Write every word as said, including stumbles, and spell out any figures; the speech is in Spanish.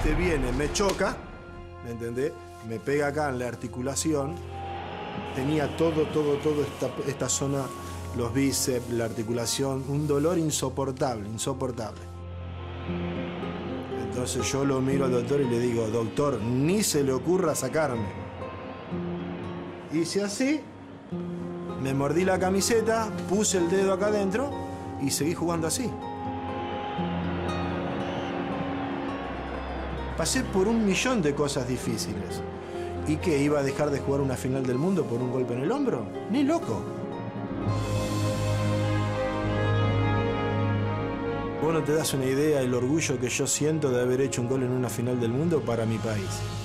Este viene, me choca, ¿me entendés? Me pega acá en la articulación. Tenía todo, todo, todo esta, esta zona, los bíceps, la articulación, un dolor insoportable, insoportable. Entonces yo lo miro al doctor y le digo, doctor, ni se le ocurra sacarme. Hice así, me mordí la camiseta, puse el dedo acá adentro y seguí jugando así. Pasé por un millón de cosas difíciles. ¿Y qué? ¿Iba a dejar de jugar una final del mundo por un golpe en el hombro? Ni loco. Vos no te das una idea del orgullo que yo siento de haber hecho un gol en una final del mundo para mi país.